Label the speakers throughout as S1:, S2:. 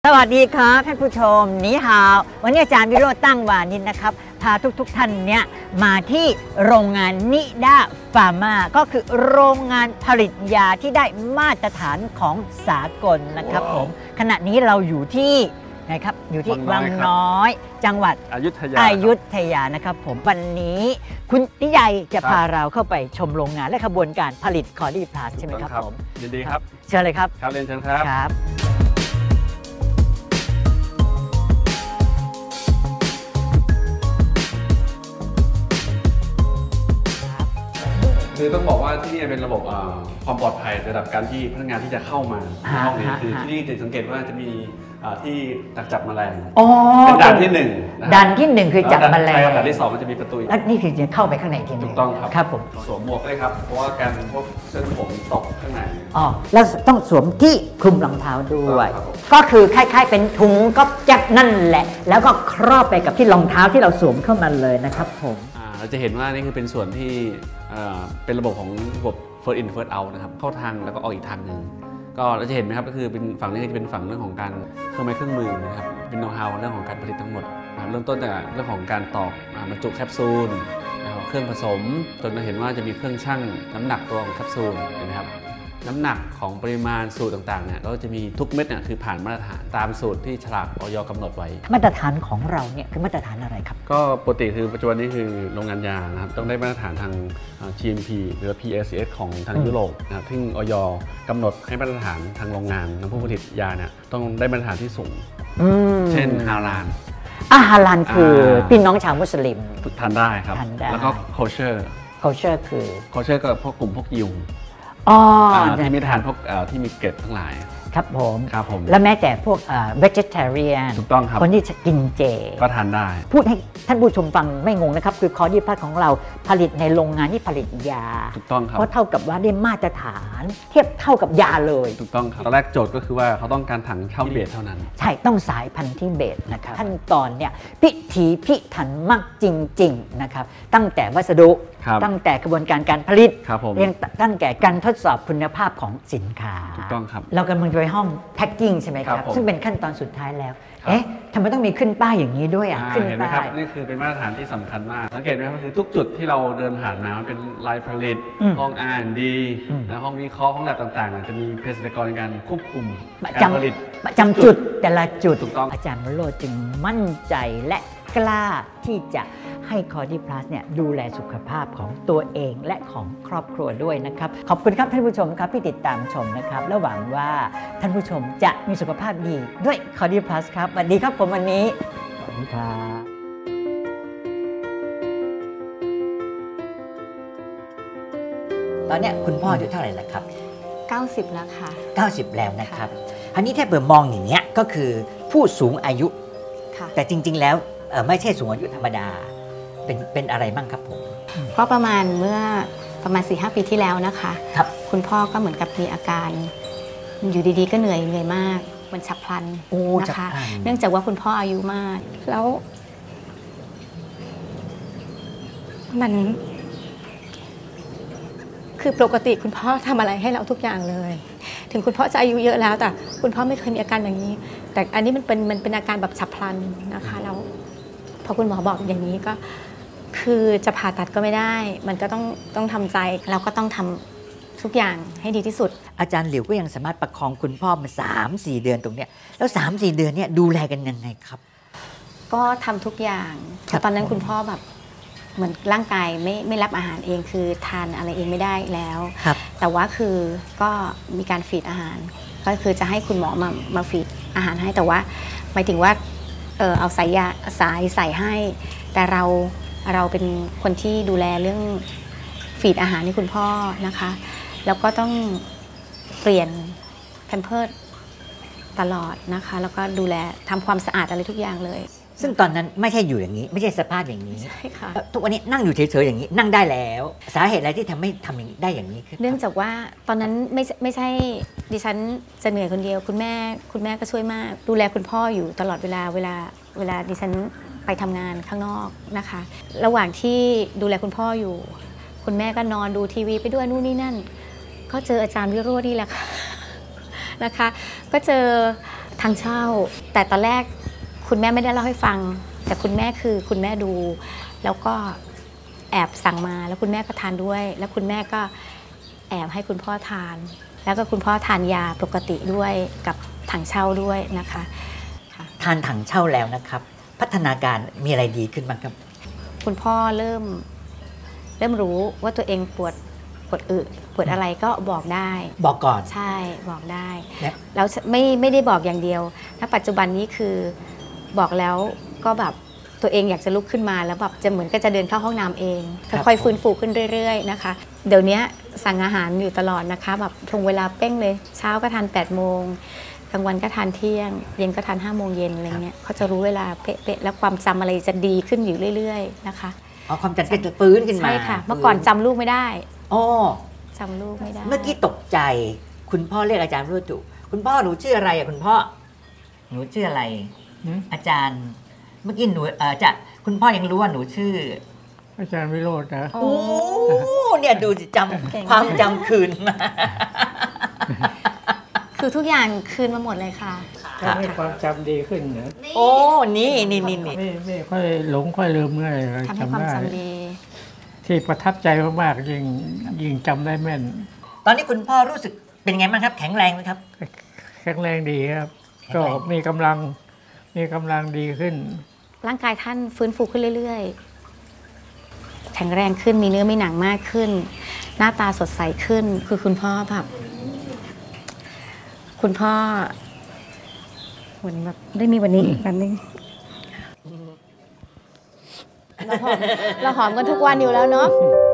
S1: สวัสดีครับท่านผู้ชมนี่ฮาววันนี้อาจารย์วิโรจน์ตั้งวานิชนะครับพาทุกท่านเนี่ยมาที่โรงงานนิดาฟาร์มาก็คือโรงงานผลิตยาที่ได้มาตรฐานของสากลนะครับผมขณะนี้เราอยู่ที่นะครับอยู่ที่วังน้อยจังหวัดอยุธยานะครับผมวันนี้คุณนิยัยจะพาเราเข้าไปชมโรงงานและขบวนการผลิตคอร์ดีพลัสใช่ไหมครับผม
S2: ยินดีครับ
S1: เชิญเลยครับ
S2: ครับเรียนเชิญครับคือต้องบอกว่าที่นี่เป็นระบบความปลอดภัยระดับการที่พนักงานที่จะเข้ามาห้องนี้คือที่นี่จะสังเกตว่าจะมีที่ดักจับแมลงเป็นด่านที่1
S1: ด่านที่1คือจับแมลง
S2: ด่านที่2มันจะมีประตู
S1: และนี่คือจะเข้าไปข้างในทีนึง
S2: ถูกต้องครับ
S1: ครับผม
S2: สวมหมวกด้วยครับเพราะว่าการพวกเส้นผมตกข้างใน
S1: แล้วต้องสวมที่คลุมรองเท้าด้วยก็คือคล้ายๆเป็นถุงก๊อบแจ๊บนั่นแหละแล้วก็ครอบไปกับที่รองเท้าที่เราสวมเข้ามาเลยนะครับผม
S2: เราจะเห็นว่านี่คือเป็นส่วนที่เป็นระบบของระบบ first in first out นะครับเข้าทางแล้วก็ออกอีกทางหนึ่งก็เราจะเห็นไหมครับก็คือเป็นฝั่งนี้จะเป็นฝั่งเรื่องของการเครื่องไม้เครื่องมือนะครับเป็นโน้ตฮาวเรื่องของการผลิตทั้งหมดเริ่มต้นจากเรื่องของการตอกบรรจุแคปซูลเครื่องผสมจนเราเห็นว่าจะมีเครื่องชั่งน้ำหนักตัวของแคปซูลนะครับน้ำหนักของปริมาณสูตรต่างๆเนี่ยก็จะมีทุกเม็ดเนี่ยคือผ่านมาตรฐานตามสูตรที่ฉลากอย.กำหนดไว้
S1: มาตรฐานของเราเนี่ยคือมาตรฐานอะไรครับ
S2: ก็ปกติคือปัจจุบันนี้คือโรงงานยานะครับต้องได้มาตรฐานทาง GMP หรือ PSCS ของทางยุโรปนะครับที่อย.กำหนดให้มาตรฐานทางโรงงานผู้ผลิตยาเนี่ยต้องได้มาตรฐานที่สูงเช่นฮาลาล
S1: ฮาลาลคือพี่น้องชาวมุสลิม
S2: ทานได้ครับแล้วก็โคเชอร์
S1: คือ
S2: โคเชอร์ก็พวกกลุ่มพวกยิวที่มีทานพวกที่มีเกล็ดทั้งหลาย
S1: ครับผมและแม้แต่พวกvegetarian
S2: ถูกต้องครับ
S1: คนที่กินเจ
S2: ก็ทานได้
S1: พูดให้ท่านผู้ชมฟังไม่งงนะครับคือคอร์ดีพลัสของเราผลิตในโรงงานที่ผลิตยา
S2: ถูกต้องครับ
S1: เพราะเท่ากับว่าได้มาตรฐานเทียบเท่ากับยาเลย
S2: ถูกต้องครับตอนแรกโจทย์ก็คือว่าเขาต้องการถังเช่าเบสเท่านั้น
S1: ใช่ต้องสายพันธุ์ที่เบสนะครับขั้นตอนเนี่ยพิถีพิถันมากจริงๆนะครับตั้งแต่วัสดุตั้งแต่กระบวนการการผลิตตั้งแต่การทดสอบคุณภาพของสินค้า
S2: ถูกต้องครับ
S1: เรากำลังจะไปห้องแพ็คกิ้งใช่ไหมครับซึ่งเป็นขั้นตอนสุดท้ายแล้วทำไมต้องมีขึ้นป้ายอย่างนี้ด้วยขึ้นป้าย
S2: นี่คือเป็นมาตรฐานที่สำคัญมากสังเกตไหมครับคือทุกจุดที่เราเดินผ่านมามันเป็นลายผลิตห้องR&Dและห้องวิเคราะห์ห้องแลบต่างๆจะมีเภสัชกรในการควบคุมการผลิต
S1: ประจำจุดแต่ละจุดอาจารย์วโรจน์จึงมั่นใจและกล้าที่จะให้คอร์ดีพลัสเนี่ยดูแลสุขภาพของตัวเองและของครอบครัวด้วยนะครับขอบคุณครับท่านผู้ชมครับที่ติดตามชมนะครับและหวังว่าท่านผู้ชมจะมีสุขภาพดีด้วยคอร์ดีพลัสครับสวัสดีครับผมวันนี้สวัสดีครับตอนนี้คุณพ่ออายุเท่าไหร่แล้วครับ
S3: 90แล้วค่ะ
S1: 90แล้วนะครับอันนี้ถ้าเปิดมองอย่างเงี้ยก็คือผู้สูงอายุแต่จริงๆแล้วไม่ใช่สูงอายุธรรมดาเป็นอะไรบ้างครับผม
S3: เพราะประมาณเมื่อประมาณ 4-5 ปีที่แล้วนะคะ
S1: ครับ
S3: คุณพ่อก็เหมือนกับมีอาการอยู่ดีๆก็เหนื่อยมากมันฉับพลันนะคะเนื่องจากว่าคุณพ่ออายุมากแล้วมันคือปกติคุณพ่อทำอะไรให้เราทุกอย่างเลยถึงคุณพ่อจะอายุเยอะแล้วแต่คุณพ่อไม่เคยมีอาการอย่างนี้แต่อันนี้มันเป็นอาการแบบฉับพลันนะคะแล้วพอคุณหมอบอกอย่างนี้ก็คือจะผ่าตัดก็ไม่ได้มันก็ต้องทำใจเราก็ต้องทำทุกอย่างให้ดีที่สุด
S1: อาจารย์หลิวก็ยังสามารถประคองคุณพ่อมา 3-4 เดือนตรงเนี้ยแล้ว 3-4 เดือนเนี่ยดูแลกันยังไงครับ
S3: ก็ทำทุกอย่างตอนนั้นคุณพ่อแบบเหมือนร่างกายไม่รับอาหารเองคือทานอะไรเองไม่ได้แล้วแต่ว่าคือก็มีการฟีดอาหารก็คือจะให้คุณหมอมาฟีดอาหารให้แต่ว่าหมายถึงว่าเอาสายใส่ให้แต่เราเป็นคนที่ดูแลเรื่องฟีดอาหารให้คุณพ่อนะคะแล้วก็ต้องเปลี่ยนแพมเพิร์สตลอดนะคะแล้วก็ดูแลทำความสะอาดอะไรทุกอย่างเลย
S1: ซึ่งตอนนั้นไม่ใช่อยู่อย่างนี้ไม่ใช่สภาพอย่างนี้
S3: ใช่ค่ะ
S1: ทุกวันนี้นั่งอยู่เฉยๆอย่างนี้นั่งได้แล้วสาเหตุอะไรที่ทำให้ทำอย่างนี้ได้อย่างนี้คือ
S3: เนื่องจากว่าตอนนั้นไม่ใช่ดิฉันจะเหนื่อยคนเดียวคุณแม่ก็ช่วยมากดูแลคุณพ่ออยู่ตลอดเวลาดิฉันไปทำงานข้างนอกนะคะระหว่างที่ดูแลคุณพ่ออยู่คุณแม่ก็นอนดูทีวีไปด้วยนู่นนี่นั่นก็เจออาจารย์วิโรจน์นี่แหละค่ะนะคะก็เจอทางเช่าแต่ตอนแรกคุณแม่ไม่ได้เล่าให้ฟัง แต่คุณแม่คือคุณแม่ดู แล้วก็แอบสั่งมาแล้วคุณแม่ก็ทานด้วย แล้วคุณแม่ก็แอบให้คุณพ่อทาน แล้วก็คุณพ่อทานยาปกติด้วยกับถังเช่าด้วยนะคะค่ะ
S1: ทานถังเช่าแล้วนะครับ พัฒนาการมีอะไรดีขึ้นบ้างครับ
S3: คุณพ่อเริ่มรู้ว่าตัวเองปวดอึปวดอะไรก็บอกได้
S1: บอกก่อน
S3: ใช่บอกได้
S1: และ
S3: แล้วไม่ได้บอกอย่างเดียวณปัจจุบันนี้คือบอกแล้วก็แบบตัวเองอยากจะลุกขึ้นมาแล้วแบบจะเหมือนก็จะเดินเข้าห้องน้ำเองค่อยๆฟื้นฟูขึ้นเรื่อยๆนะคะเดี๋ยวนี้สั่งอาหารอยู่ตลอดนะคะแบบตรงเวลาเป้งเลยเช้าก็ทาน8 โมงกลางวันก็ทานเที่ยงเย็นก็ทาน5 โมงเย็นอะไรเงี้ยเขาจะรู้เวลาเป๊ะๆแล้วความจำอะไรจะดีขึ้นอยู่เรื่อยๆนะคะ
S1: เอาความจำเป็นจะฟื้นขึ้นมา
S3: ใช่ค่ะเมื่อก่อนจำลูกไม่ได้
S1: อ๋อ
S3: จำลูกไม่ได้
S1: เมื่อกี้ตกใจ คุณพ่อเรียกอาจารย์รุ่จุคุณพ่อหนูชื่ออะไรอะคุณพ่อ หนูชื่ออะไร อาจารย์ เมื่อกี้หนูจะคุณพ่อยังรู้ว่าหนูชื่อ
S4: อาจารย์วิโรจน์นะ
S3: โอ้
S1: โอ้เนี่ยดูสิจำความจำคืนมา
S3: คือทุกอย่างคืนมาหมดเลยค่ะ
S4: ก็ให้ความจำดีขึ้นนะ
S1: โอ้นี่
S4: ไม่ค่อยหลงค่อยลืมง่าย
S3: ทำให้ความ
S4: จำได้
S3: จำดี
S4: ที่ประทับใจมากๆยิ่งจำได้แม่น
S1: ตอนนี้คุณพ่อรู้สึกเป็นไงบ้างครับ แข็งแรงไหมครับ
S4: แข็งแรงดีครับ
S1: แข็ง
S4: ก็
S1: แรง
S4: มีกำลังดีขึ้น
S3: ร่างกายท่านฟื้นฟูขึ้นเรื่อยๆ แข็งแรงขึ้นมีเนื้อมีหนังมากขึ้น หน้าตาสดใสขึ้น คือคุณพ่อแบบคุณพ่อเหมือนแบบได้มีวันนี้อีกวันหนึงเราหอมกันทุกวันอยู่แล้วเนาะ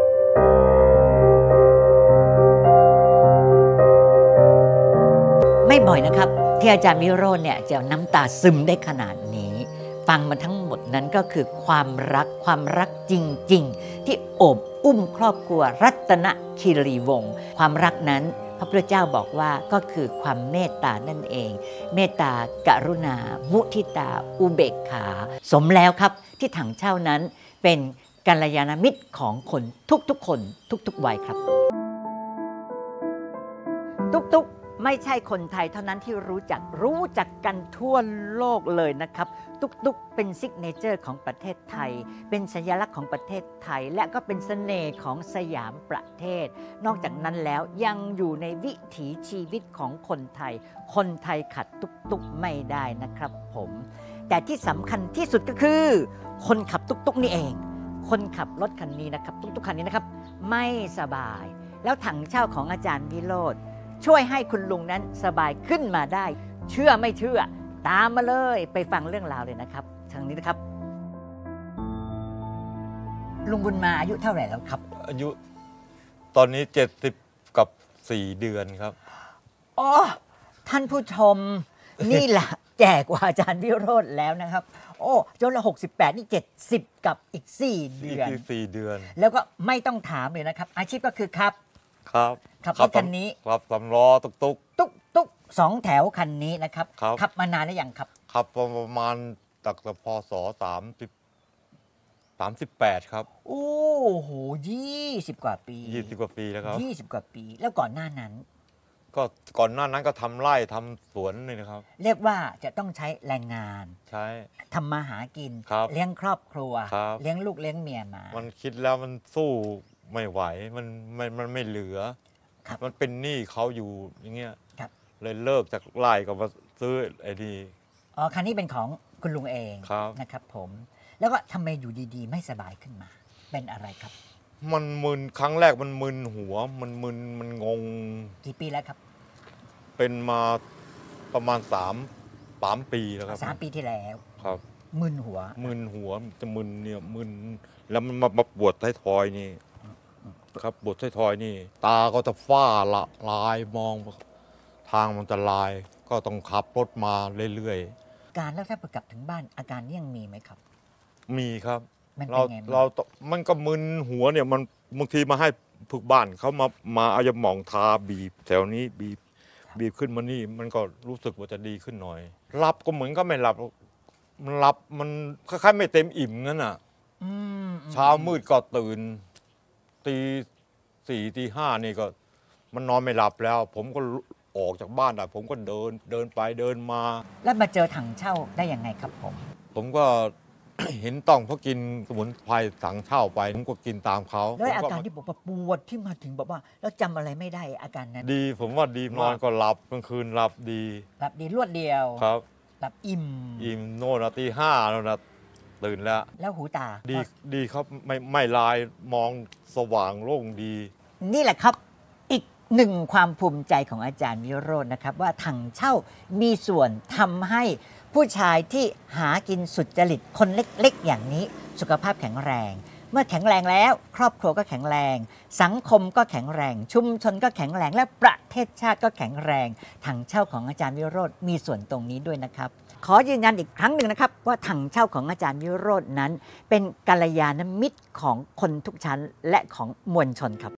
S1: ไม่บ่อยนะครับ ที่อาจารย์วิโรจน์เนี่ยจะน้ำตาซึมได้ขนาดนี้ ฟังมาทั้งหมดนั้นก็คือความรักจริง ๆ ที่โอบอุ้มครอบครัวรัตนคีรีวงศ์ความรักนั้นพระพุทธเจ้าบอกว่าก็คือความเมตตานั่นเอง เมตตากรุณา มุทิตา อุเบกขา สมแล้วครับที่ถังเช่านั้นเป็นกัลยาณมิตรของคนทุกๆคนทุกๆวัยครับ ตุ๊กไม่ใช่คนไทยเท่านั้นที่รู้จักกันทั่วโลกเลยนะครับ ตุ๊กเป็นซิกเนเจอร์ของประเทศไทย เป็นสัญลักษณ์ของประเทศไทย และก็เป็นเสน่ห์ของสยามประเทศ นอกจากนั้นแล้วยังอยู่ในวิถีชีวิตของคนไทยขัดตุ๊กไม่ได้นะครับผม แต่ที่สำคัญที่สุดก็คือ คนขับตุ๊กนี่เอง คนขับรถคันนี้นะครับตุ๊กคันนี้นะครับไม่สบาย แล้วถังเช่าของอาจารย์วิโรจน์ช่วยให้คุณลุงนั้นสบายขึ้นมาได้ เชื่อไม่เชื่อตามมาเลยไปฟังเรื่องราวเลยนะครับทางนี้นะครับ ลุงบุญมาอายุเท่าไหร่แล้วครับ
S5: อายุตอนนี้70 กับ 4 เดือนครับ
S1: อ๋อท่านผู้ชม นี่แหละแก่กว่าอาจารย์วิโรจน์แล้วนะครับ โอ้จนละ68นี่70 กับอีก 4 เดือน
S5: อีก4 เดือน
S1: แล้วก็ไม่ต้องถามเลยนะครับ อาชีพก็คือครับ
S5: ครับ
S1: ขับรถคันนี้
S5: ครับสำล้อตุก
S1: ตุ๊ก2 แถวคันนี้นะครับ
S5: ครับ
S1: ขับมานานหรือยังครับ
S5: ๆขับประมาณตั้งแต่พศ38 ครับ
S1: โอ้โห20 กว่าปี
S5: 20 กว่าปีแล้วครับ
S1: 20 กว่าปี แล้วก่อนหน้านั้น
S5: ก็ก่อนหน้านั้นก็ทำไร่ทำสวนนี่นะครับ
S1: เรียกว่าจะต้องใช้แรงงาน
S5: ใช้
S1: ทำมาหากิน
S5: ครับ
S1: เลี้ยงครอบครัว
S5: ครับ
S1: เลี้ยงลูกเลี้ยงเมียมา
S5: มันคิดแล้วมันสู้ไม่ไหวมันไม่เหลือ
S1: ครับ
S5: มันเป็นหนี้เขาอยู่อย่างเงี้ย
S1: ครับ
S5: เลยเลิกจากไร่ก็มาซื้อไอ้นี่
S1: อ๋อคันนี้เป็นของคุณลุงเอง
S5: ครับ
S1: นะครับผม แล้วก็ทำไมอยู่ดีๆ ไม่สบายขึ้นมา เป็นอะไรครับ
S5: มันมึนครั้งแรกมันมึนหัว มันมึนมันงง
S1: กี่ปีแล้วครับ
S5: เป็นมาประมาณ3 ปีแล้วครับ
S1: 3 ปีที่แล้ว
S5: ครับ
S1: มึนหัว
S5: มึนหัวจะมึนเนี่ยมึนแล้วมันมาปวดท้ายทอยนี่ครับปวดท้ายทอยนี่ ตาก็จะฝ้าละลายมองทางมันจะลาย ก็ต้องขับรถมาเรื่อย
S1: การแล้วถ้ากลับถึงบ้านอาการนี้ยังมีไหมครับ
S5: ๆมีครับ
S1: มันเป็น
S5: เรา
S1: ไงบ้าง
S5: เรามันก็มึนหัวเนี่ยมันบางทีมาให้พวกบ้านเขามาเอายาหม่องทาบีบแถวนี้บีบขึ้นมานี่มันก็รู้สึกว่าจะดีขึ้นหน่อยหลับก็เหมือนก็ไม่หลับมันหลับมันคล้ายๆไม่เต็มอิ่มงั้นน่ะ
S1: อืม
S5: เช้ามืดก็ตื่นตี 4 ตี 5นี่ก็มันนอนไม่หลับแล้ว ผมก็ออกจากบ้านได้ผมก็เดินไปเดินมา
S1: แล้วมาเจอถังเช่าได้ยังไงครับผม
S5: ผมก็ เห็นต้องเขากินสมุนไพรถังเช่าไปผมก็กินตามเขา
S1: ด้วยอา
S5: ผม
S1: การที่บอกว่าปวดที่มาถึงบอกว่าแล้วจำอะไรไม่ได้อาการนั้น
S5: ดีผมว่าดีนอนก็หลับกลางคืนหลับดี
S1: หลับดีรวดเดียว
S5: ครับ
S1: หลับอิ่ม
S5: อิ่มโน่นนะตี 5แล้วนะตื่นแล้ว
S1: แล้วหูตา
S5: ดีครับไม่ลายมองสว่างโล่งดี
S1: นี่แหละครับอีกหนึ่งความภูมิใจของอาจารย์วิโรจน์นะครับว่าถังเช่ามีส่วนทำให้ผู้ชายที่หากินสุจริตคนเล็กๆ อย่างนี้สุขภาพแข็งแรง เมื่อแข็งแรงแล้ว ครอบครัวก็แข็งแรง สังคมก็แข็งแรง ชุมชนก็แข็งแรง และประเทศชาติก็แข็งแรงถังเช่าของอาจารย์วิโรจน์มีส่วนตรงนี้ด้วยนะครับ ขอยืนยันอีกครั้งหนึ่งนะครับว่าถังเช่าของอาจารย์วิโรจน์นั้น เป็นกัลยาณมิตรของคนทุกชั้นและของมวลชนครับ